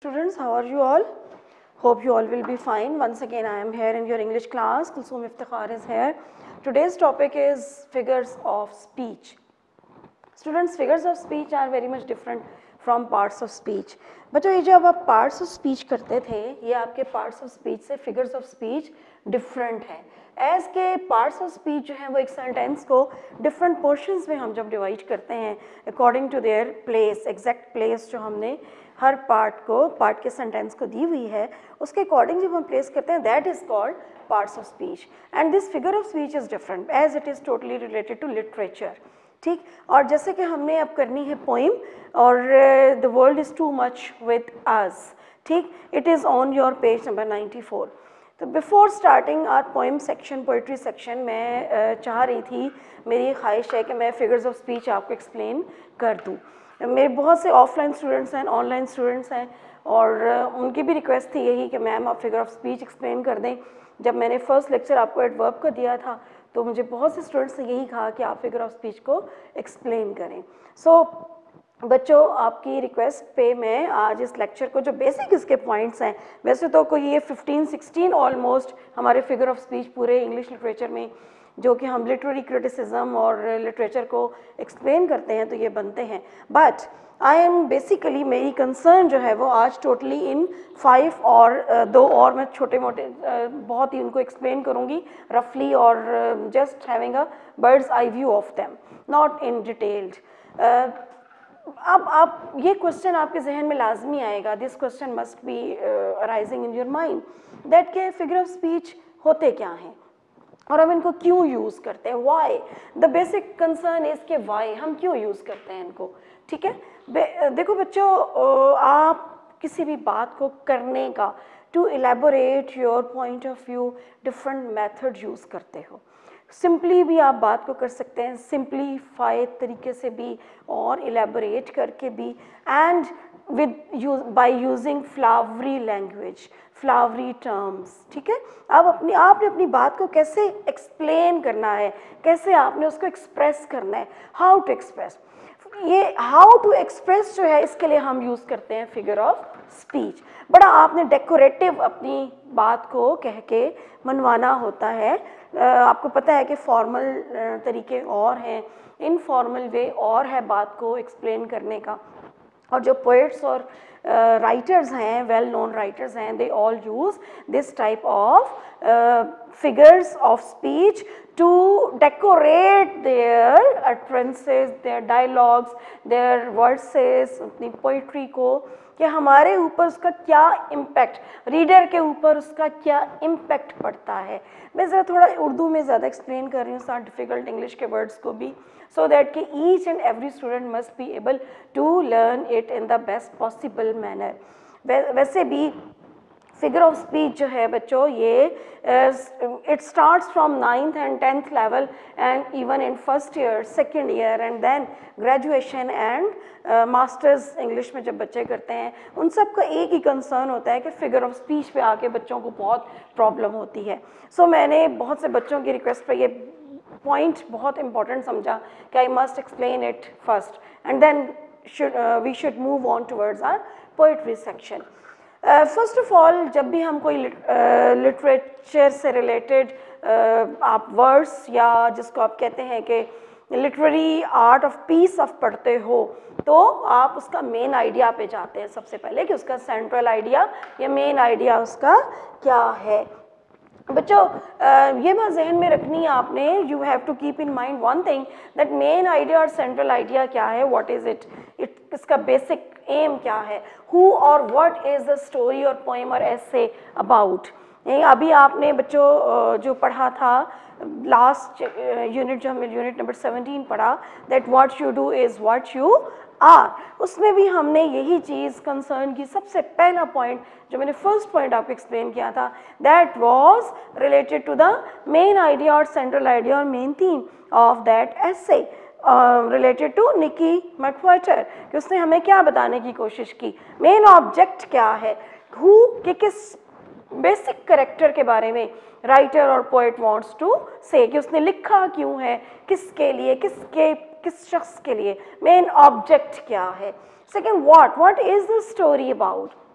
Students, how are you all? Hope you all will be fine. Once again, I am here in your English class. Kulsoom Iftikhar is here. Today's topic is figures of speech. Students, figures of speech are very much different from parts of speech. बच्चों ये जब आप parts of speech करते थे, ये आपके parts of speech से figures of speech different है. As के parts of speech जो हैं वो एक sentence को different portions में हम जब divide करते हैं according to their place, exact place जो हमने हर part के sentence को दी हुई है, उसके according जब हम place करते हैं, that is called parts of speech. And this figure of speech is different as it is totally related to literature. ठीक, और जैसे कि हमने अब करनी है पोइम और the world is too much with us. ठीक, it is on your page number 94. तो before starting our poem section, poetry section, मैं चाह रही थी, मेरी ख्वाहिश है कि मैं फिगर्स ऑफ स्पीच आपको एक्सप्लेन कर दूँ. मेरे बहुत से ऑफलाइन स्टूडेंट्स हैं, ऑनलाइन स्टूडेंट्स हैं, और उनकी भी रिक्वेस्ट थी यही कि मैम आप फिगर ऑफ स्पीच एक्सप्लेन कर दें. जब मैंने फर्स्ट लेक्चर आपको एडवर्ब का दिया था तो मुझे बहुत से स्टूडेंट्स ने यही कहा कि आप फिगर ऑफ स्पीच को एक्सप्लेन करें. सो बच्चों, आपकी रिक्वेस्ट पे मैं आज इस लेक्चर को, जो बेसिक इसके पॉइंट्स हैं, वैसे तो कोई ये 15-16 ऑलमोस्ट हमारे फिगर ऑफ स्पीच पूरे इंग्लिश लिटरेचर में जो कि हम लिटरेरी क्रिटिसिज्म और लिटरेचर को एक्सप्लेन करते हैं तो ये बनते हैं. बट आई एम बेसिकली, मेरी कंसर्न जो है वो आज टोटली इन 5 और 2 और मैं छोटे मोटे बहुत ही उनको एक्सप्लेन करूँगी रफली और just having a bird's eye view of them, not in detailed. अब आप ये क्वेश्चन आपके जहन में लाजमी आएगा, this question must be arising in your mind, that के फिगर ऑफ स्पीच होते क्या हैं और हम इनको क्यों यूज़ करते हैं. Why, the basic concern is के वाई, हम क्यों यूज़ करते हैं इनको. ठीक है, देखो बच्चों, आप किसी भी बात को करने का, to elaborate your point of view, different method use करते हो. सिंपली भी आप बात को कर सकते हैं, सिंप्लीफाइड तरीके से भी, और एलेबोरेट करके भी, and by using flowery language, flowery terms. ठीक है, अब आपने अपनी बात को कैसे एक्सप्लेन करना है, कैसे आपने उसको एक्सप्रेस करना है, हाउ टू एक्सप्रेस. ये हाउ टू एक्सप्रेस जो है, इसके लिए हम यूज़ करते हैं फिगर ऑफ स्पीच. बड़ा आपने डेकोरेटिव अपनी बात को कह के मनवाना होता है. आपको पता है कि फॉर्मल तरीके और हैं, इनफॉर्मल वे और है बात को एक्सप्लेन करने का. और जो पोइट्स और राइटर्स हैं, वेल नोन राइटर्स हैं, they all use this type of figures of speech to decorate their utterances, their dialogues, their verses, अपनी पोइट्री को, कि हमारे ऊपर उसका क्या इम्पैक्ट, रीडर के ऊपर उसका क्या इम्पैक्ट पड़ता है. मैं ज़रा थोड़ा उर्दू में ज़्यादा एक्सप्लेन कर रही हूँ साथ डिफ़िकल्ट इंग्लिश के वर्ड्स को भी, सो दैट कि each and every student must be able to learn it in the best possible manner. वैसे भी फिगर ऑफ स्पीच जो है बच्चों, ये it starts from 9th and 10th level and even in first year, second year, and then graduation and masters English में जब बच्चे करते हैं, उन सब का एक ही कंसर्न होता है कि फिगर ऑफ स्पीच पे आके बच्चों को बहुत प्रॉब्लम होती है. सो मैंने बहुत से बच्चों की रिक्वेस्ट पर ये पॉइंट बहुत इंपॉर्टेंट समझा कि I must explain it first and then we should move on towards our poetry section. First of all, जब भी हम कोई लिटरेचर से रिलेटेड आप वर्ड्स या जिसको आप कहते हैं कि literary art of piece of पढ़ते हो, तो आप उसका मेन आइडिया पे जाते हैं सबसे पहले कि उसका सेंट्रल आइडिया या मेन आइडिया उसका क्या है. बच्चों, ये बात जहन में रखनी है आपने, you have to keep in mind one thing, that main idea और सेंट्रल आइडिया क्या है, व्हाट इज़ इट, इसका बेसिक एम क्या है, हु और व्हाट इज़ द स्टोरी और पोएम और एसे अबाउट. अभी आपने बच्चों जो पढ़ा था लास्ट यूनिट, जो हमने यूनिट नंबर 17 पढ़ा, that what you do is what you are, उसमें भी हमने यही चीज़ कंसर्न की. सबसे पहला पॉइंट जो मैंने फर्स्ट पॉइंट आपको एक्सप्लेन किया था, that was related to the main idea और सेंट्रल आइडिया और main theme of that essay related to Nicky McWater, कि उसने हमें क्या बताने की कोशिश की, मेन ऑब्जेक्ट क्या है, हु के किस बेसिक करेक्टर के बारे में राइटर और पोएट वांट्स टू से, कि उसने लिखा क्यों है, किसके लिए, किस शख्स के लिए, मेन ऑब्जेक्ट क्या है. Second, what is the story about,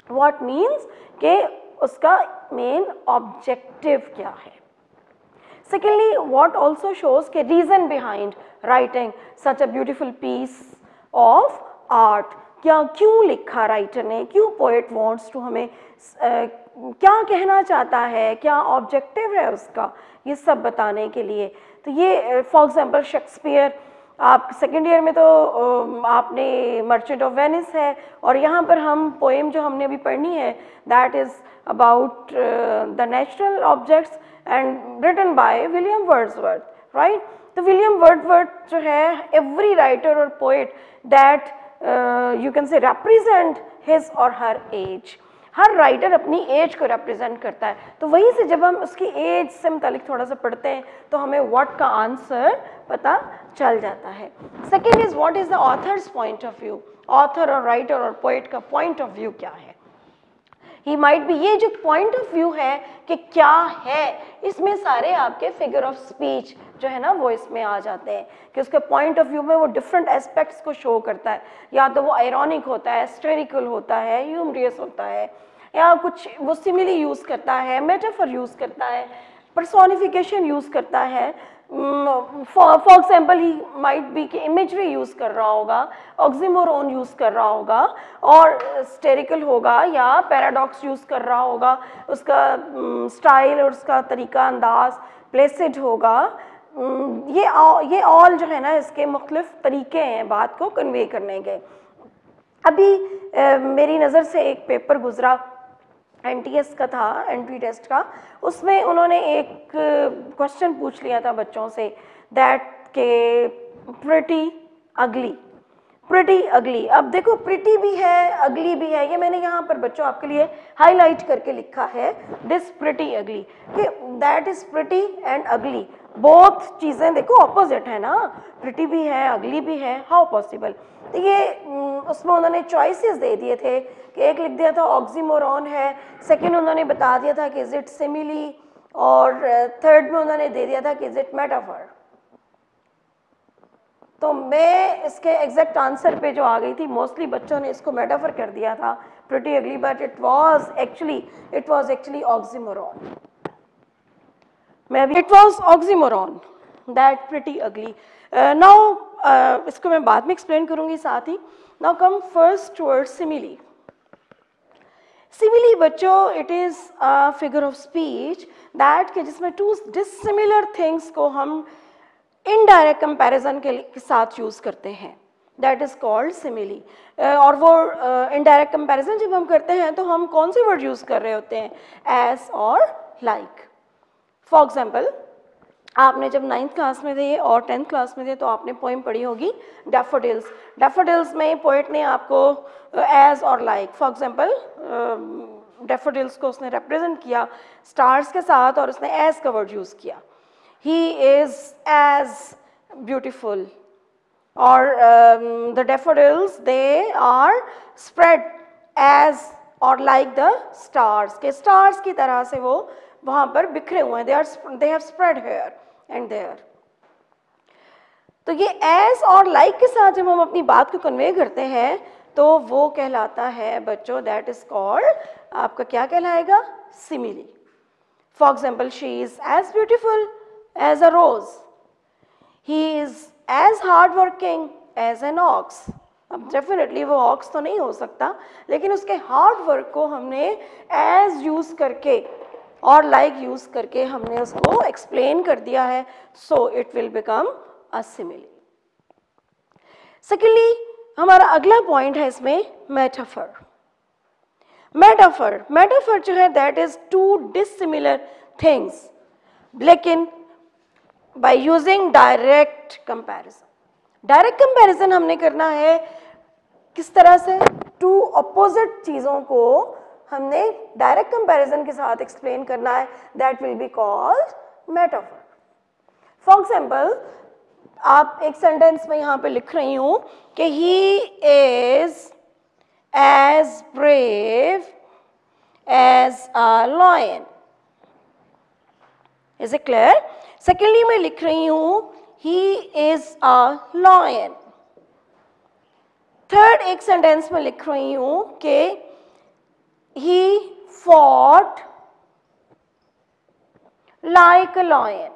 what means कि उसका मेन ऑब्जेक्टिव क्या है। सेकेंडली व्हाट ऑल्सो शोज के reason behind writing such a beautiful piece of art, क्या क्यों लिखा राइटर ने, क्यों पोएट वांट्स टू हमें क्या कहना चाहता है, क्या ऑब्जेक्टिव है उसका, ये सब बताने के लिए। तो ये फॉर एग्जांपल शेक्सपियर, आप सेकेंड ईयर में तो आपने मर्चेंट ऑफ वेनिस है, और यहाँ पर हम पोएम जो हमने अभी पढ़नी है that is about the natural objects and written by William Wordsworth, right. तो विलियम वर्ड्सवर्थ जो है, एवरी राइटर और poet that you can say represent his or her age, हर राइटर अपनी एज को रिप्रेजेंट करता है। तो वहीं से जब हम उसकी एज से मुतालिक थोड़ा सा पढ़ते हैं तो हमें व्हाट का आंसर पता चल जाता है। Second is what is the author's point of view, author और राइटर और पोएट का पॉइंट ऑफ व्यू क्या है। ही माइट बी, ये जो पॉइंट ऑफ व्यू है कि क्या है, इसमें सारे आपके फिगर ऑफ स्पीच जो है ना वो इसमें आ जाते हैं कि उसके पॉइंट ऑफ व्यू में वो डिफरेंट एस्पेक्ट्स को शो करता है, या तो वो आयरॉनिक होता है, स्टेरिकल होता है, ह्यूमरियस होता है, या कुछ वो सिमिली यूज़ करता है, मेटाफर यूज़ करता है, पर्सोनिफिकेशन यूज़ करता है। For example he might be कि इमेजरी यूज़ कर रहा होगा, ऑक्सीमोरोन यूज़ कर रहा होगा, और स्टेरिकल होगा या पैराडॉक्स यूज़ कर रहा होगा, उसका स्टाइल और उसका तरीका अंदाज प्लेसिड होगा। ये ऑल जो है ना इसके मुख्तलिफ तरीके हैं बात को कन्वे करने के। अभी मेरी नज़र से एक पेपर गुजरा NTS का था, NT टेस्ट का, उसमें उन्होंने एक क्वेश्चन पूछ लिया था बच्चों से दैट के प्रिटी अगली। अब देखो प्रिटी भी है, अगली भी है, ये मैंने यहाँ पर बच्चों आपके लिए हाईलाइट करके लिखा है, दिस प्रिटी अगली, कि that is pretty and ugly, both चीज़ें देखो ऑपोजिट है ना, प्रिटी भी है अगली भी है, हाउ पॉसिबल। तो ये उसमें उन्होंने चॉइसेस दे दिए थे कि एक लिख दिया था ऑक्सीमोरॉन है, सेकंड उन्होंने बता दिया था कि इज इट सिमिली, और थर्ड में उन्होंने दे दिया था कि इज इट मेटाफर। तो मैं इसके एग्जैक्ट आंसर पे जो आ गई थी, मोस्टली बच्चों ने इसको मेटाफर कर दिया था pretty ugly, but it was actually oxymoron. It was oxymoron that pretty ugly. Now इसको मैं बाद में एक्सप्लेन करूंगी साथ ही। Now come first towards simile. Simile बच्चों it is a figure of speech that के जिसमें टू डिसिमिलर थिंग्स को हम इनडायरेक्ट कंपैरिजन के साथ यूज करते हैं, दैट इज कॉल्ड सिमिली। और वो इनडायरेक्ट कंपैरिजन जब हम करते हैं तो हम कौन से वर्ड यूज कर रहे होते हैं, एज और लाइक। फॉर एग्जाम्पल आपने जब 9th क्लास में थे और 10th क्लास में थे तो आपने पोएम पढ़ी होगी डैफोडिल्स। डैफोडिल्स में पोएट ने आपको एज और लाइक, फॉर एग्जाम्पल डैफोडिल्स को उसने रिप्रेजेंट किया स्टार्स के साथ और उसने एज का वर्ड यूज किया, ही इज एज ब्यूटिफुल, और the daffodils they are spread as और लाइक द स्टार्स, के स्टार्स की तरह से वो वहां पर बिखरे हुए हैं, they have spread here and there. तो ये एज और लाइक के साथ जब हम अपनी बात को कन्वे करते हैं तो वो कहलाता है बच्चों, दैट इज कॉल्ड, आपका क्या कहलाएगा, simile. For example she is as beautiful as a rose, he is as hard working as an ox. अब डेफिनेटली वो ऑक्स तो नहीं हो सकता, लेकिन उसके हार्ड वर्क को हमने एज यूज करके और लाइक यूज करके हमने उसको एक्सप्लेन कर दिया है, so it will become a simile. Secondly हमारा अगला पॉइंट है इसमें मेटाफर। मेटाफर जो है that is two dissimilar things लेकिन by using direct comparison. Direct comparison हमने करना है किस तरह से, टू अपोजिट चीजों को हमने डायरेक्ट कंपैरिजन के साथ एक्सप्लेन करना है, that will be called metaphor. For example आप एक सेंटेंस में यहां पे लिख रही हूं कि he is as brave as a lion, is it clear. Secondly मैं लिख रही हूं he is a lion. Third एक सेंटेंस में लिख रही हूं कि fought like a lion.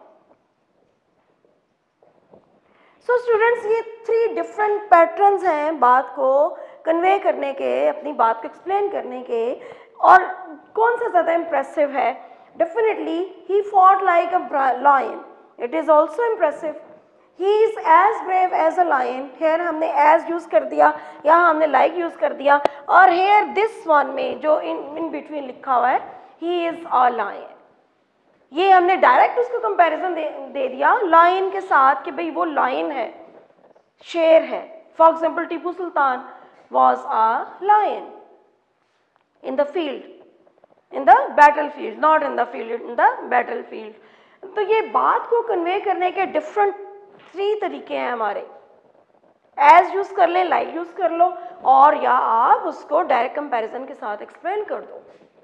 So students, ये 3 डिफरेंट पैटर्न्स हैं बात को कन्वे करने के, अपनी बात को एक्सप्लेन करने के, और कौन सा ज़्यादा इम्प्रेसिव है? Definitely he fought like a lion. It is also impressive. He is as brave as a lion. Here हमने as यूज़ कर दिया, यहाँ हमने like यूज़ कर दिया, और here this one में जो in between लिखा हुआ है he is a lion. ये हमने डायरेक्ट उसको कंपैरिजन दे दिया लायन के साथ कि भाई वो लायन है, शेर है. For example Tipu Sultan was a lion in the field, in the battle field, not in the field, in the battle field. तो ये बात को कन्वे करने के डिफरेंट 3 तरीके हैं हमारे. एज यूज कर लें, लाइक यूज कर लो, और या आप उसको डायरेक्ट कंपैरिजन के साथ एक्सप्लेन कर दो.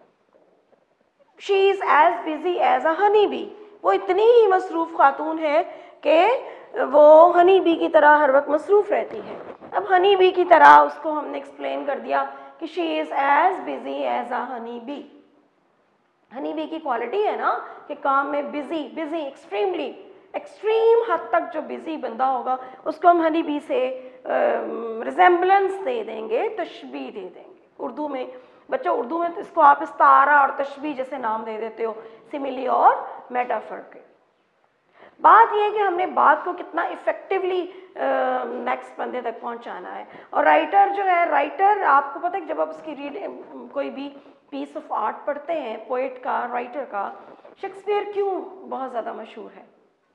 She is as busy as a honey bee. वो इतनी ही मसरूफ़ खातून है कि वो हनी बी की तरह हर वक्त मसरूफ़ रहती है. अब हनी बी की तरह उसको हमने एक्सप्लेन कर दिया कि she is as busy as a honey bee. Honey bee की क्वालिटी है ना कि काम में बिजी, एक्सट्रीमली, एक्सट्रीम हद तक जो बिजी बंदा होगा उसको हम हनी बी से रिजेम्बलेंस दे देंगे, तशबीह दे देंगे. उर्दू में बच्चों, उर्दू में तो इसको आप इस्तारा और तशबीह जैसे नाम दे देते हो, सिमिली और मेटाफर के. बात यह है कि हमने बात को कितना इफेक्टिवली नेक्स्ट बंदे तक पहुंचाना है. और राइटर जो है, राइटर आपको पता है कि जब आप उसकी कोई भी पीस ऑफ आर्ट पढ़ते हैं, पोएट का, राइटर का, शेक्सपियर क्यों बहुत ज़्यादा मशहूर है?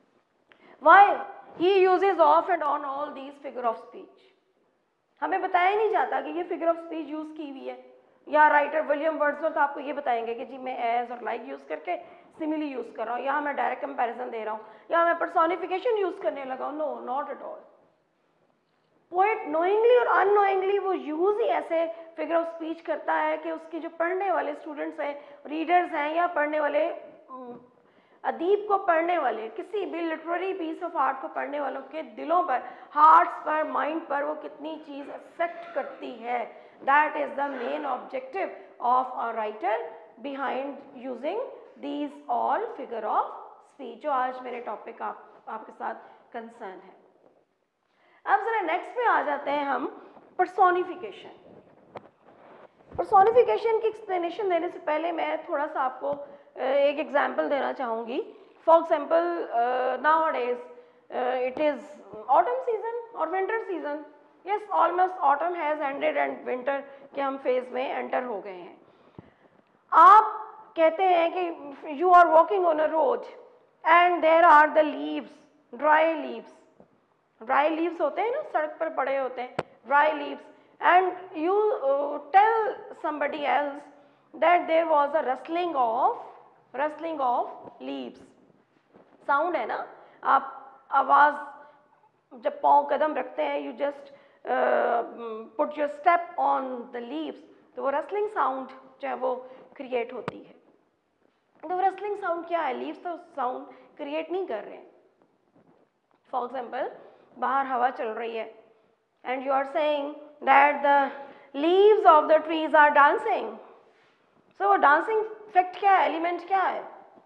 Why he uses of and on all these figure of speech. हमें बताया ही नहीं जाता कि ये फिगर ऑफ स्पीच यूज़ की हुई है. या राइटर विलियम वर्ड्सवर्थ आपको ये बताएंगे कि जी मैं एज और लाइक यूज़ करके सिमिली यूज़ कर रहा हूँ, यहाँ मैं डायरेक्ट कंपैरिजन दे रहा हूँ, या मैं पर्सोनिफिकेशन यूज़ करने लगा हूँ. No, not at all. Poet knowingly और अननोइंगली वो यूज़ ही ऐसे फिगर ऑफ स्पीच करता है कि उसके जो पढ़ने वाले स्टूडेंट्स हैं, रीडर्स हैं, या पढ़ने वाले अदीब को पढ़ने वाले, किसी भी लिटरेरी पीस ऑफ आर्ट को पढ़ने वालों के दिलों पर, हार्ट्स पर, माइंड पर वो कितनी चीज़ अफेक्ट करती है. That is the main objective of a writer behind using these all figure of speech, जो आज मेरे टॉपिक आपके साथ कंसर्न है. अब जरा नेक्स्ट पे आ जाते हैं हम, पर्सोनिफिकेशन. पर्सोनिफिकेशन की एक्सप्लेनेशन देने से पहले मैं थोड़ा सा आपको एक एग्जाम्पल देना चाहूँगी. For example nowadays it is autumn season और winter season. Yes, almost autumn has ended and winter के हम फेज में एंटर हो गए हैं. आप कहते हैं कि you are walking on a road and there are the leaves, dry leaves. Dry leaves होते हैं ना, सड़क पर पड़े होते हैं, dry leaves, and you tell somebody else that there was a rustling of leaves. Sound है ना, आप आवाज़ जब पाँव कदम रखते हैं, you just put your step on the leaves, तो वो रसलिंग साउंड जो है वो क्रिएट होती है. तो रसलिंग साउंड क्या है? लीव्स तो साउंड क्रिएट नहीं कर रहे हैं. फॉर एग्जाम्पल बाहर हवा चल रही है and you are saying that the leaves of the trees are dancing. So वो डांसिंग इफेक्ट क्या है, एलिमेंट क्या है?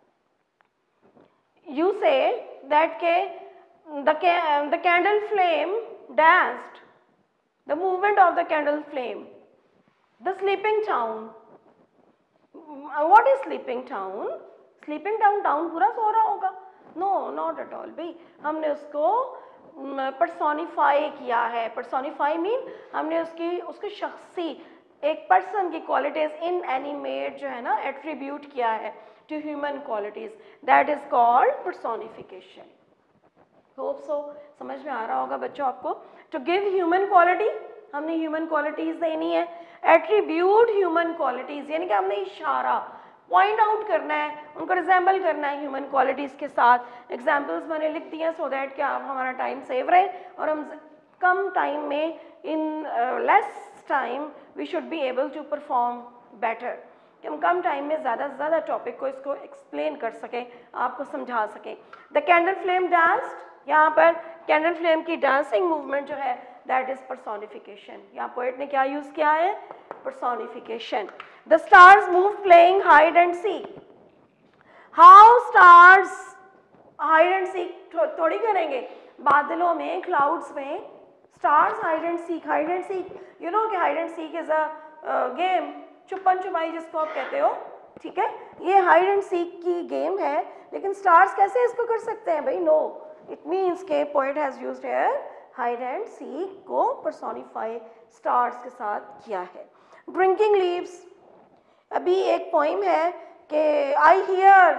यू से दैट के the candle flame danced, the movement of the candle flame, the sleeping town. What is sleeping town? Sleeping town, town पूरा सो रहा होगा? No, not at all. भाई हमने उसको पर्सोनिफाई किया है. पर्सोनिफाई मीन हमने उसकी शख्सी एक पर्सन की क्वालिटीज इन एनिमेट जो है ना एट्रीब्यूट किया है to human qualities. That is called personification. Hope so समझ में आ रहा होगा बच्चों आपको. टू गिव ह्यूमन क्वालिटी, हमने ह्यूमन क्वालिटीज़ देनी है. एट्रीब्यूट ह्यूमन क्वालिटीज़ यानी कि हमने इशारा पॉइंट आउट करना है, उनको रिजेंबल करना है ह्यूमन क्वालिटीज़ के साथ. एग्जाम्पल्स मैंने लिख दिए सो दैट कि आप हमारा टाइम सेव रहे और हम कम टाइम में, in less time we should be able to perform better. कि हम कम टाइम में ज़्यादा से ज़्यादा टॉपिक को इसको एक्सप्लेन कर सकें, आपको समझा सकें. द कैंडल फ्लेम डांस्ड, यहाँ पर कैंडल फ्लेम की डांसिंग मूवमेंट जो है दैट इज पर्सोनिफिकेशन। यहाँ पोएट ने क्या यूज किया है? Personification. The stars move playing hide and seek. How stars hide and seek थोड़ी करेंगे, बादलों में, क्लाउड्स में stars hide and seek. Hide and seek, you know कि hide and seek is a game, छुपन छुपाई जिसको आप कहते हो, ठीक है। ये हाइड एंड सीक की गेम है, लेकिन स्टार्स कैसे इसको कर सकते हैं भाई? नो, इट मीन्स के poet has used here hide and seek को पर्सोनिफाई स्टार्स के साथ किया है। ड्रिंकिंग लीव्स, अभी एक पोइम है कि I hear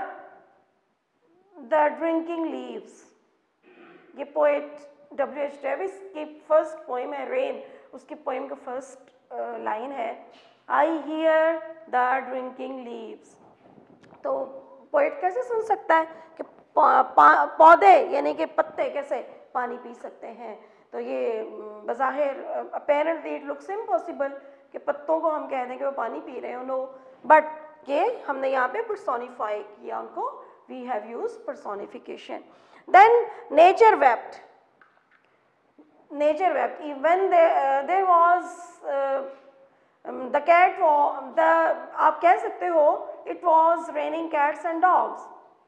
the drinking leaves. ये पोएट W.H. डेविस की फर्स्ट पोइम है रेन, उसकी पोइम का फर्स्ट लाइन है I hear the drinking leaves. तो पोएट कैसे सुन सकता है कि पौधे यानी कि पत्ते कैसे पानी पी सकते हैं? तो ये बज़ाहिर अपेरेंटली इट लुक्स इम्पॉसिबल कि पत्तों को हम कह दें कि वो पानी पी रहे हो, नो, बट ये हमने यहाँ पे पर्सोनिफाई किया उनको, we have used personification. Then nature wept. Nature wept. When there was the cat, आप कह सकते हो it was raining cats and dogs.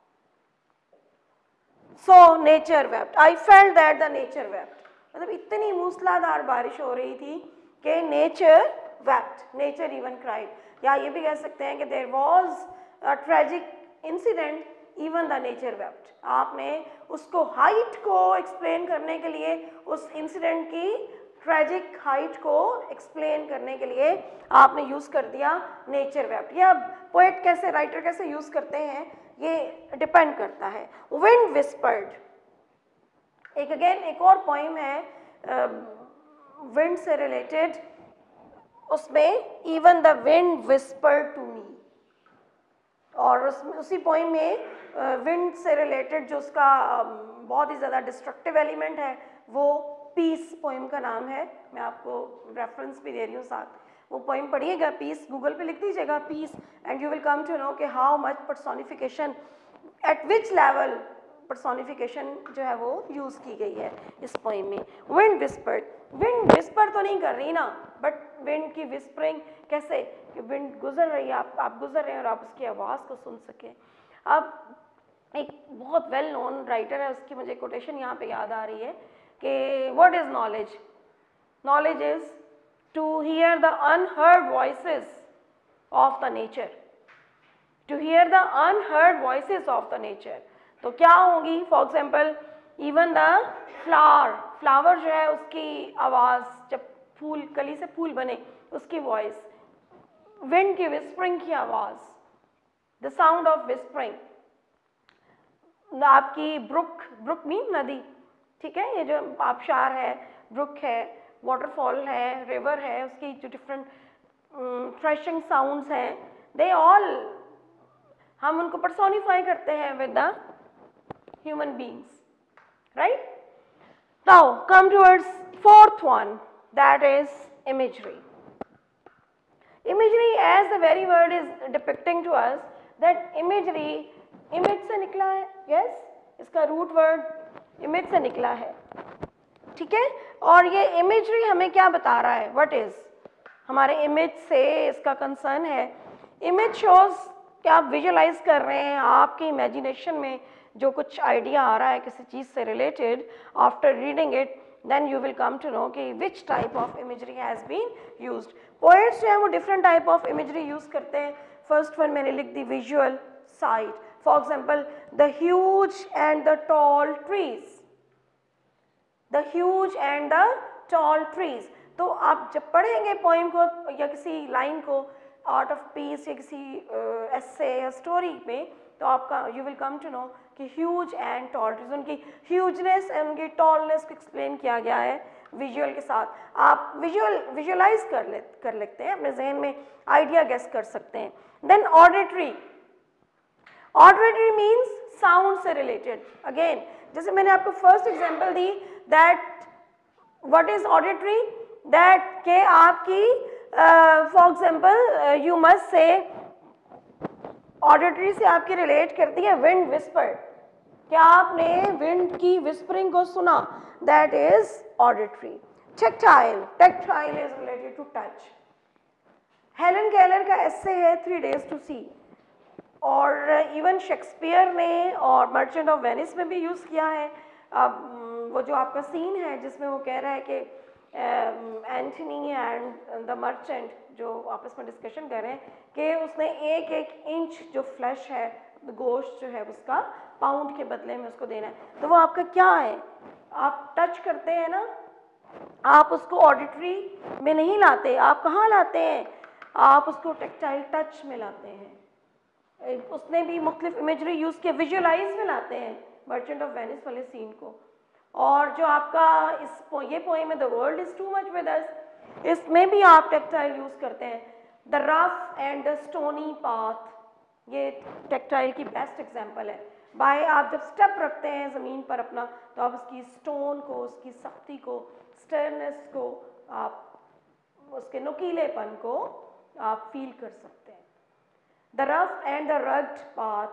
So nature wept. I felt that the nature wept. मतलब इतनी मूसलाधार बारिश हो रही थी कि nature wept. Nature even cried. या ये भी कह सकते हैं कि there was a tragic incident, even the nature wept. आपने उसको हाइट को एक्सप्लेन करने के लिए, उस इंसिडेंट की ट्रेजिक हाइट को एक्सप्लेन करने के लिए आपने यूज कर दिया नेचर वेप्ट। ये अब पोएट कैसे, राइटर कैसे यूज करते हैं ये डिपेंड करता है। विंड विस्पर्ड, एक अगेन एक और पोइम है विंड से रिलेटेड, उसमें even the wind whispered to me, और उसी पोइम में विंड से रिलेटेड जो उसका बहुत ही ज़्यादा डिस्ट्रक्टिव एलिमेंट है वो पीस पोइम का नाम है। मैं आपको रेफरेंस भी दे रही हूँ साथ, वो पोइम पढ़िएगा, पीस गूगल पे लिख दीजिएगा piece, and you will come to know कि how much personification, at which level personification जो है वो यूज़ की गई है इस पोइम में। विंड विस्पर्ड, विंड विस्पर तो नहीं कर रही ना, बट विंड की विस्परिंग कैसे कि विंड गुजर रही है, आप गुजर रहे हैं और आप उसकी आवाज़ को सुन सकें। अब एक बहुत वेल नोन राइटर है, उसकी मुझे कोटेशन यहाँ पे याद आ रही है कि what is knowledge? Knowledge is to hear the unheard voices of the nature, to hear the unheard voices of the nature. तो क्या होगी? For example even the flower जो है उसकी आवाज़, जब फूल, कली से फूल बने उसकी वॉइस, विंड की विस्परिंग की आवाज़, द साउंड ऑफ विस्परिंग, आपकी ब्रुक मीन नदी, ठीक है, ये जो आबशार है, ब्रुक है, वाटरफॉल है, रिवर है, उसकी जो डिफरेंट फ्रेशिंग साउंड्स हैं, दे ऑल, हम उनको पर्सोनिफाई करते हैं with the human beings, right? Now come towards fourth one, that is imagery. Imagery, as the very word is depicting to us, that imagery, image से निकला है, yes, इसका root word image से निकला है, ठीक है, और ये imagery हमें क्या बता रहा है? What is? हमारे image से इसका कंसर्न है, image shows कि आप विजुअलाइज कर रहे हैं, आपके इमेजिनेशन में जो कुछ आइडिया आ रहा है किसी चीज़ से related, after reading it then you will come to know कि which type of imagery has been used. Poets जो है वो different type of imagery use करते हैं. First one मैंने लिख दी visual sight. For example, the huge and the tall trees. The huge and the tall trees. तो आप जब पढ़ेंगे पोइम को या किसी लाइन को आर्ट ऑफ पीस या किसी एस्से या स्टोरी में, तो आपका you will come to know कि ह्यूज एंड टॉल ट्रीज, उनकी ह्यूजनेस एंड उनकी टॉलनेस को एक्सप्लेन किया गया है विजुअल के साथ। आप विजुअलाइज कर लेते हैं, अपने जहन में आइडिया गेस कर सकते हैं। Then auditory, auditory means sound से रिलेटेड। अगेन जैसे मैंने आपको फर्स्ट एग्जांपल दी that what is auditory, that के आपकी for example you must say auditory से आपकी रिलेट करती है विंड विस्पर, क्या आपने विंड की विस्परिंग को सुना, that is auditory, tactile is related to touch. Helen Keller का एस्से है 3 Days to See, और इवन शेक्सपियर ने और मर्चेंट ऑफ वेनिस में भी यूज़ किया है। वो जो आपका सीन है जिसमें वो कह रहा है कि एंटनी एंड द मर्चेंट जो आपस में डिस्कशन कर रहे हैं कि उसने 1-1 इंच जो फ्लैश है, गोश्त जो है उसका पाउंड के बदले में उसको देना है। तो वो आपका क्या है, आप टच करते हैं ना, आप उसको ऑडिटरी में नहीं लाते, आप कहाँ लाते हैं, आप उसको टेक्टाइल टच में लाते हैं। उसने भी मुख्तलिफ इमेजरी यूज़ किया, विजुअलाइज में लाते हैं मर्चेंट ऑफ वेनिस वाले सीन को। और जो आपका ये पोएम है the world is too much with us, इसमें भी आप टेक्टाइल यूज़ करते हैं। The rough and the stony path, ये टेक्टाइल की बेस्ट एग्जांपल है। बाय आप जब स्टेप रखते हैं ज़मीन पर अपना, तो आप उसकी स्टोन को, उसकी सख्ती को, स्टर्नेस को, आप उसके नुकीलेपन को आप फील कर सकते हैं। The rough and the rugged path,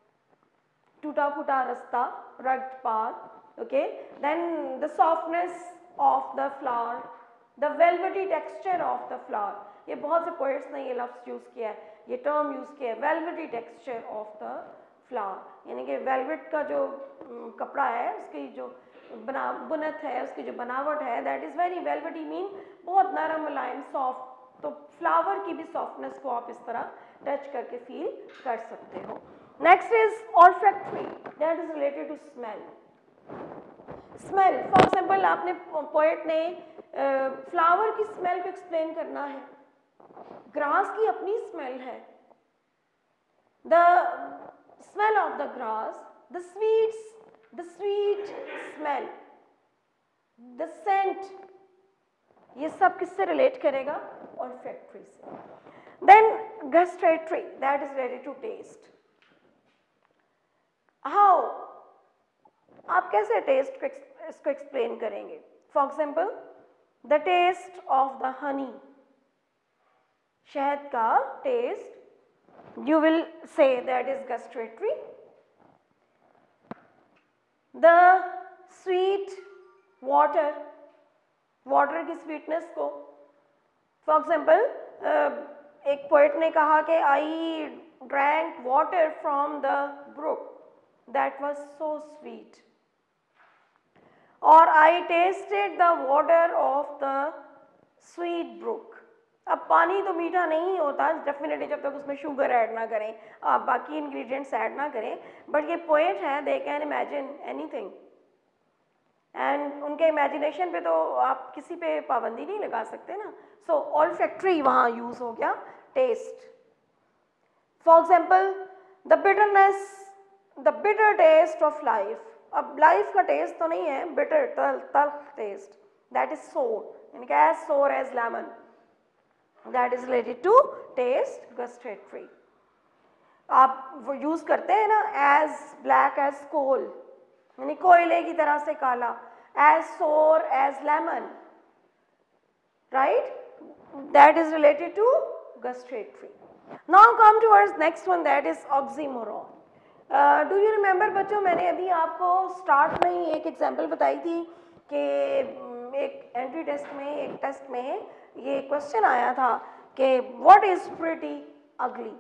टूटा फूटा रास्ता, rugged path, okay. Then the softness of the flower, the velvety texture of the flower, ये बहुत से पोएट्स ने ये लफ्ज़ यूज़ किया है, ये टर्म यूज़ किया है, velvety texture of the flower, यानी कि वेलवेट का जो कपड़ा है उसकी जो बुनत है, उसकी जो बनावट है, that is very velvety, mean बहुत नरम, मुलायम, सॉफ्ट। तो फ्लावर की भी सॉफ्टनेस को आप इस तरह टच करके फील कर सकते हो। Next is olfactory, that is related to smell. Smell, for example आपने पोएट ने फ्लावर की स्मेल को एक्सप्लेन करना है, ग्रास की अपनी स्मेल है, the smell of the grass, the sweet smell, the scent, ये सब किससे रिलेट करेगा, ऑल्फैक्टरी से। Then gustatory, that is related to taste. How, आप कैसे टेस्ट इसको एक्सप्लेन करेंगे। For example the taste of the honey, शहद का test, you will say that is gustatory. The sweet water, water की sweetness को, for example एक poet ने कहा कि I drank water from the brook that was so sweet, और I tasted the water of the sweet brook। अब पानी तो मीठा नहीं होता डेफिनेटली जब तक उसमें शुगर ऐड ना करें, आप बाकी इंग्रेडिएंट्स ऐड ना करें, बट ये पोएट हैं, they can imagine anything, and उनके इमेजिनेशन पे तो आप किसी पे पाबंदी नहीं लगा सकते ना। सो ऑल्फैक्टरी वहाँ यूज़ हो गया, taste. For example the bitterness, the bitter taste of life, अब लाइफ का टेस्ट तो नहीं है, बिटर, तल्ख टेस्ट, दैट इज सोर, यानी कि as sour as lemon, that is related to taste, gustatory। आप वो यूज़ करते हैं ना, as black as coal, यानी कोयले की तरह से काला, as sour as lemon, right, that is related to gustatory। now come towards next one, that is oxymoron। do you remember बच्चों, मैंने अभी आपको स्टार्ट में ही एक एग्जाम्पल बताई थी कि एक एंट्री टेस्ट में, एक टेस्ट में ये क्वेश्चन आया था कि what is pretty ugly,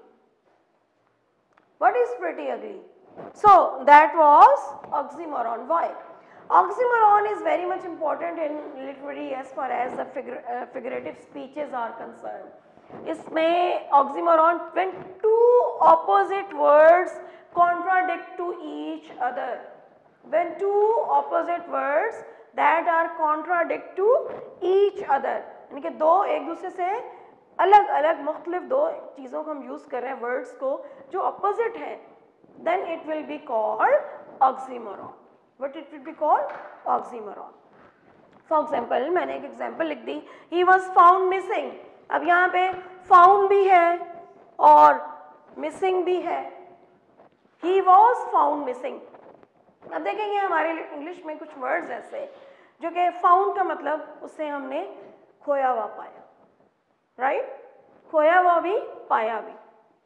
what is pretty ugly, so that was oxymoron. Why oxymoron is very much important in literary as far as the figurative speeches are concern. इसमें oxymoron, when two opposite words contradict to each other, when two opposite words that are contradict to each other, यानी कि दो एक दूसरे से अलग अलग मुख्तलिफ दो चीज़ों को हम यूज़ कर रहे हैं, वर्ड्स को जो अपोजिट हैं, then it will be called oxymoron. What it will be called, oxymoron. For example मैंने एक एग्जाम्पल लिख दी, ही वॉज फाउंड मिसिंग। अब यहाँ पे फाउंड भी है और मिसिंग भी है, ही वॉज फाउंड मिसिंग। अब देखेंगे हमारे इंग्लिश में कुछ वर्ड्स ऐसे जो कि फाउंड का मतलब उससे हमने खोया हुआ पाया, राइट, खोया हुआ भी पाया भी,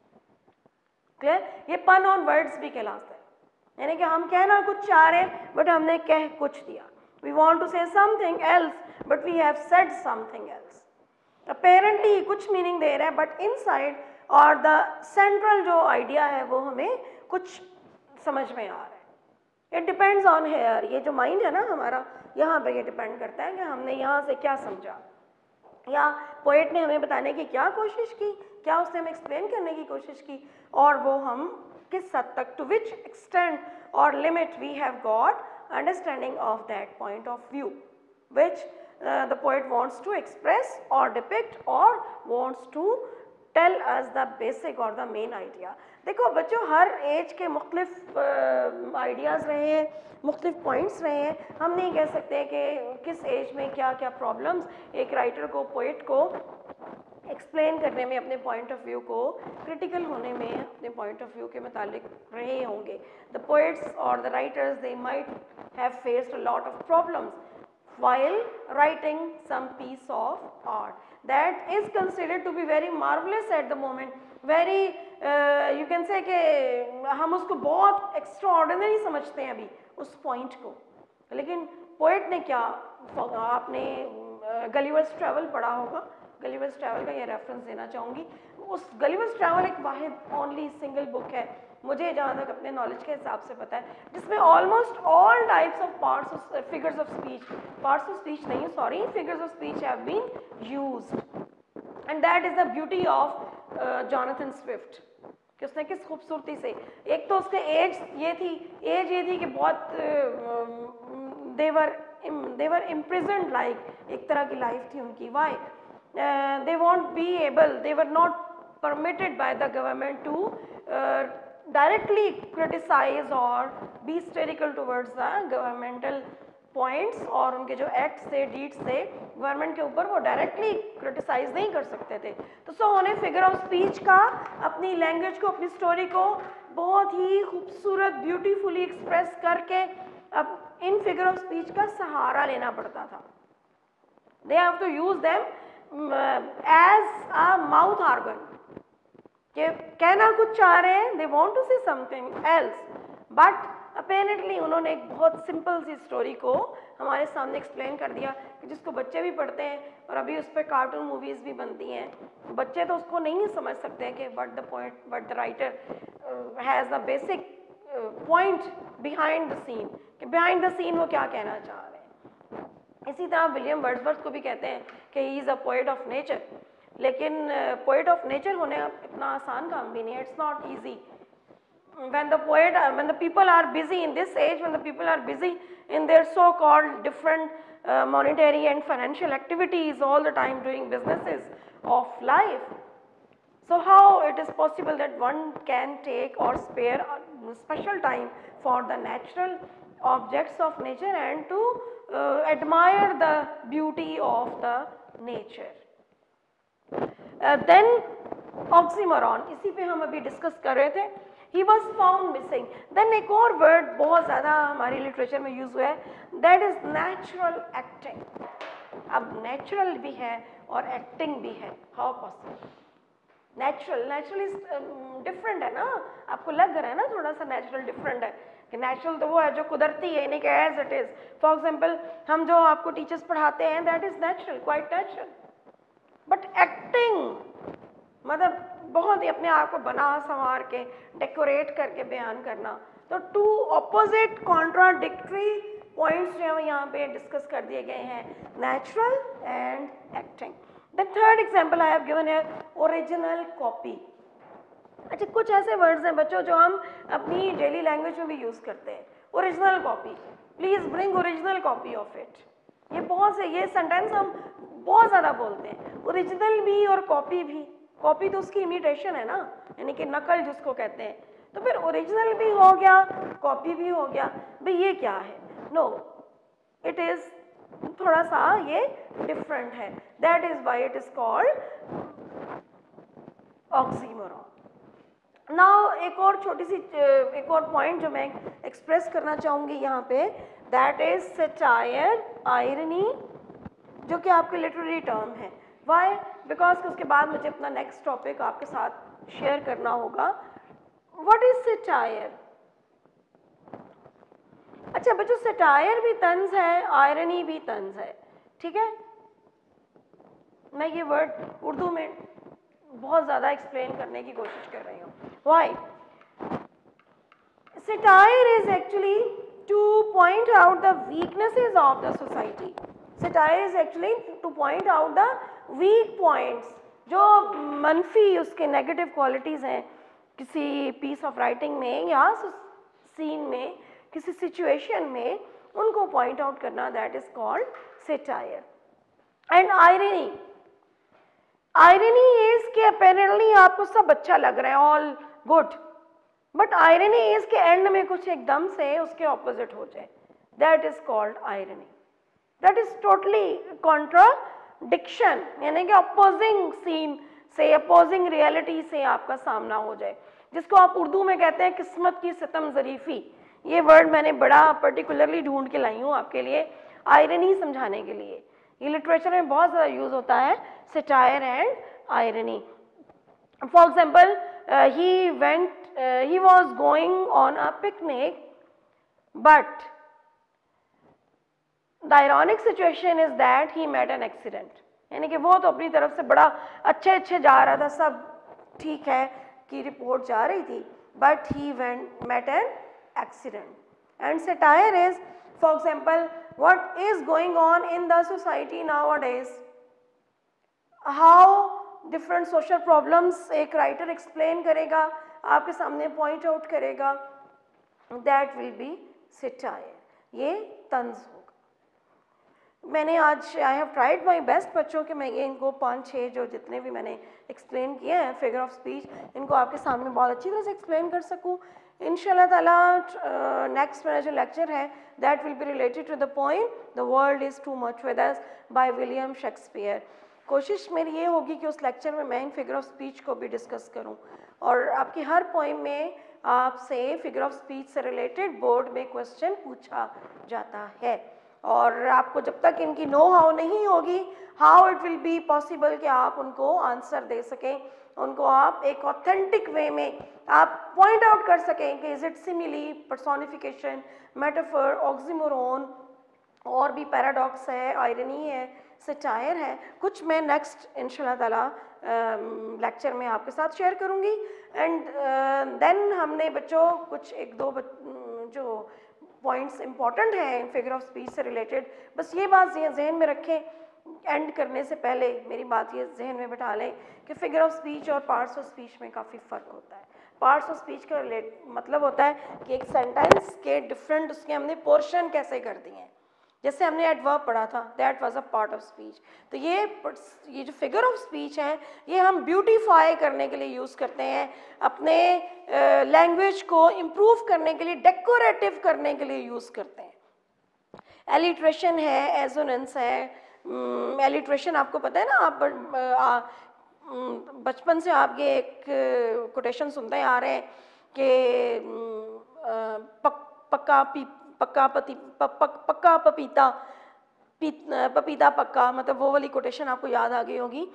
क्लियर। ये पन ऑन वर्ड्स भी कहलाता है, यानी कि हम कहना कुछ चाह रहे हैं बट हमने कह कुछ दिया। We want to say something else, but we have said something else. Apparently कुछ मीनिंग दे रहा है, बट इनसाइड और द सेंट्रल जो आइडिया है वो हमें कुछ समझ में आ रहा है. It depends on here. ये जो माइंड है ना हमारा, यहाँ पे ये डिपेंड करता है कि हमने यहाँ से क्या समझा, या पोएट ने हमें बताने की क्या कोशिश की, क्या उसने हमें एक्सप्लेन करने की कोशिश की, और वो हम किस हद तक, टू विच एक्सटेंट और limit we have got understanding of that point of view which the poet wants to express or depict or wants to tell us the basic or the main idea. देखो बच्चों, हर as के मुख्तलिफ ideas रहे हैं, मुख्तलिफ points रहे हैं. हम नहीं कह सकते कि किस एज में क्या क्या प्रॉब्लम्स एक राइटर को, पोइट को एक्सप्लेन करने में, अपने पॉइंट ऑफ व्यू को क्रिटिकल होने में, अपने पॉइंट ऑफ व्यू के मुतालिक रहे होंगे. द पोइट्स और the writers, they might have faced a lot of problems while writing some piece of art that is considered to be very marvelous at the moment, very you can say कि हम उसको बहुत extraordinary समझते हैं अभी उस point को. लेकिन poet ने क्या, आपने गलिवर्स ट्रैवल पढ़ा होगा, गलिवर्स ट्रैवल का ये रेफरेंस देना चाहूँगी. उस गलिवर्स ट्रैवल एक वाहिद ओनली सिंगल बुक है, मुझे जहाँ तक अपने नॉलेज के हिसाब से पता है, जिसमें almost all types of parts of figures of speech, parts of speech नहीं sorry, figures of speech have been used. And that is the beauty of Jonathan Swift कि उसने किस खूबसूरती से, एक तो उसके एज ये थी कि बहुत देवर इम्प्रिजन्ड लाइक, एक तरह की लाइफ थी उनकी. Why they won't be able, they were not permitted by the government to directly criticize or be satirical towards the governmental points, और उनके जो एक्ट्स थे, डीड्स थे गवर्नमेंट के ऊपर, वो डायरेक्टली क्रिटिसाइज नहीं कर सकते थे. तो सो उन्हें फिगर ऑफ स्पीच का, अपनी लैंग्वेज को, अपनी स्टोरी को बहुत ही खूबसूरत, ब्यूटीफुली एक्सप्रेस करके अब इन फिगर ऑफ स्पीच का सहारा लेना पड़ता था. They have to use them as a mouth organ, कि कहना कुछ चाह रहे हैं, they want to say something else, but apparently उन्होंने एक बहुत सिंपल सी स्टोरी को हमारे सामने एक्सप्लेन कर दिया कि जिसको बच्चे भी पढ़ते हैं, और अभी उस पर कार्टून मूवीज़ भी बनती हैं. बच्चे तो उसको नहीं समझ सकते हैं कि what the writer has the basic point behind the scene, कि behind the scene वो क्या कहना चाह रहे हैं. इसी तरह विलियम वर्ड्सवर्थ को भी कहते हैं कि he is a poet of nature, लेकिन पोएट ऑफ नेचर होने इतना आसान काम भी नहीं है. It's not easy. when the people are busy in this age, when the people are busy in their so called different monetary and financial activities all the time, doing businesses of life, so how it is possible that one can take or spare a special time for the natural objects of nature and to admire the beauty of the nature. Then oxymoron, इसी पे हम अभी discuss कर रहे थे. He was found missing. Then एक और word बहुत ज़्यादा हमारी लिटरेचर में यूज़ हुआ है, that is natural acting. अब नेचुरल भी है और एक्टिंग भी है. How possible? Natural is different है ना, आपको लग रहा है ना थोड़ा सा नेचुरल डिफरेंट है, कि नेचुरल तो वो है जो कुदरती है, नहीं कि as it is. For example हम जो आपको टीचर्स पढ़ाते हैं, that is natural, quite natural. But acting मतलब बहुत ही अपने आप को बना संवार के, डेकोरेट करके बयान करना. तो टू ऑपोजिट कॉन्ट्राडिक्टरी पॉइंट्स जो है यहाँ पे डिस्कस कर दिए गए हैं, natural and acting. The third example I have given है ओरिजिनल कॉपी. अच्छा, कुछ ऐसे वर्ड्स हैं बच्चों जो हम अपनी डेली लैंग्वेज में भी यूज़ करते हैं. Original copy, please bring original copy of it. ये बहुत से, ये सेंटेंस हम बहुत ज़्यादा बोलते हैं. ओरिजिनल भी और कॉपी भी. कॉपी तो उसकी इमिटेशन है ना, यानी कि नकल जिसको कहते हैं. तो फिर ओरिजिनल भी हो गया, कॉपी भी हो गया. भाई ये क्या है? नो, इट इज़ थोड़ा सा ये डिफरेंट है. That is why it is called oxymoron. Now एक और छोटी सी एक और पॉइंट जो मैं एक्सप्रेस करना चाहूँगी यहाँ पे, दैट इज सटायर, आयरनी, जो कि आपके लिटरेरी टर्म है. वाई? बिकॉज उसके बाद मुझे अपना नेक्स्ट टॉपिक आपके साथ शेयर करना होगा. What is satire? अच्छा बच्चों, सटायर भी तंज है, आयरनी भी तंज है, ठीक है। मैं ये वर्ड उर्दू में बहुत ज़्यादा एक्सप्लेन करने की कोशिश कर रही हूँ। Why? Satire is actually to point out the weaknesses of the society. Satire is actually to point out the weak points. जो मनफी उसके नेगेटिव क्वालिटीज़ हैं किसी पीस ऑफ राइटिंग में या सीन में, किसी सिचुएशन में, उनको पॉइंट आउट करना, that is called satire. And irony, irony is कि अपेरेंटली आपको सब अच्छा लग रहा है, all good, but irony is के एंड में कुछ एकदम से उसके ऑपोजिट हो जाए, that is called irony. That is totally contradiction, यानी कि अपोजिंग सीन से, अपोजिंग रियलिटी से आपका सामना हो जाए, जिसको आप उर्दू में कहते हैं किस्मत की सितम ज़रीफ़ी। ये वर्ड मैंने बड़ा पर्टिकुलरली ढूंढ के लाई हूँ आपके लिए आयरनी समझाने के लिए। ये लिटरेचर में बहुत ज़्यादा यूज़ होता है, satire and irony. For example, he was going on a picnic, but the ironic situation is that he met an accident. यानी कि वो तो अपनी तरफ से बड़ा अच्छे जा रहा था, सब ठीक है की रिपोर्ट जा रही थी, but he met an accident. And satire is, for example, what is going on in the society nowadays, how different social problems एक राइटर एक्सप्लेन करेगा, आपके सामने पॉइंट आउट करेगा, दैट विल बी सेटायर, ये तंज होगा। मैंने आज I have tried my best बच्चों के मैं ये इनको 5-6 जो जितने भी मैंने एक्सप्लेन किए हैं फिगर ऑफ स्पीच, इनको आपके सामने बहुत अच्छी तरह से एक्सप्लेन कर सकूँ। इंशाल्लाह ताला नेक्स्ट मेरा जो लेक्चर है that will be related to the poem the world is too much with us by William Shakespeare. कोशिश मेरी ये होगी कि उस लेक्चर में मैं इन फिगर ऑफ स्पीच को भी डिस्कस करूं, और आपकी हर पोएम में आपसे फिगर ऑफ स्पीच से रिलेटेड बोर्ड में क्वेश्चन पूछा जाता है, और आपको जब तक इनकी नो हाउ नहीं होगी, how it will be possible कि आप उनको आंसर दे सकें, उनको आप एक ऑथेंटिक वे में आप पॉइंट आउट कर सकें कि is it simile, personification, metaphor, oxymoron, और भी पैराडॉक्स है, आयरनी है, सेटायर है, कुछ मैं नेक्स्ट इंशाल्लाह ताला लेक्चर में आपके साथ शेयर करूंगी। एंड देन हमने बच्चों कुछ 1-2 जो पॉइंट्स इंपॉर्टेंट हैं फिगर ऑफ स्पीच से रिलेटेड, बस ये बात जहन में रखें, एंड करने से पहले मेरी बात ये जहन में बिठा लें कि फिगर ऑफ स्पीच और पार्ट्स ऑफ स्पीच में काफ़ी फ़र्क होता है। पार्ट्स ऑफ स्पीच का मतलब होता है कि एक सेंटेंस के डिफरेंट उसके हमने पोर्शन कैसे कर दिए हैं, जैसे हमने एडवर्ब पढ़ा था, that was a part of speech. तो ये जो फिगर ऑफ स्पीच है ये हम ब्यूटीफाई करने के लिए यूज़ करते हैं, अपने लैंग्वेज को इम्प्रूव करने के लिए, डेकोरेटिव करने के लिए यूज़ करते हैं। एलिट्रेशन है, एजोनेंस है। एलिट्रेशन आपको पता है ना, आप बचपन से आपके एक कोटेशन सुनते आ रहे हैं कि पक्का पपीता पक्का, मतलब वो वाली कोटेशन आपको याद आ गई होगी।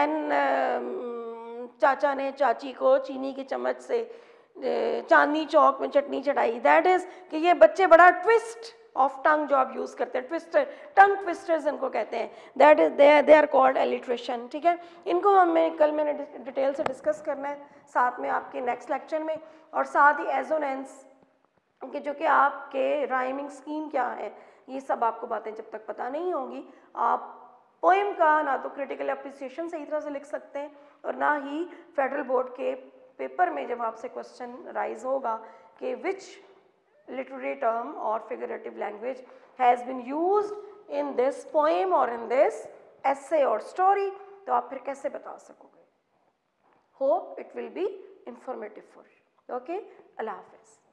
देन चाचा ने चाची को चीनी की चम्मच से चांदनी चौक में चटनी चटाई, दैट इज कि ये बच्चे बड़ा ट्विस्ट ऑफ टंग जो आप यूज़ करते हैं, ट्विस्टर, टंग ट्विस्टर्स इनको कहते हैं, that is they are called alliteration. ठीक है, इनको कल मैंने डिटेल से डिस्कस करना है साथ में आपके नेक्स्ट लेक्चर में, और साथ ही एजोनेंस कि जो कि आपके राइमिंग स्कीम क्या है, ये सब आपको बातें जब तक पता नहीं होंगी आप पोएम का ना तो क्रिटिकल अप्रिसिएशन सही तरह से लिख सकते हैं, और ना ही फेडरल बोर्ड के पेपर में जब आपसे क्वेश्चन राइज होगा कि विच literary term or figurative language has been used in this poem or in this essay or story, तो आप फिर कैसे बता सकोगे। Hope it will be informative for you. Okay, Allah Hafiz.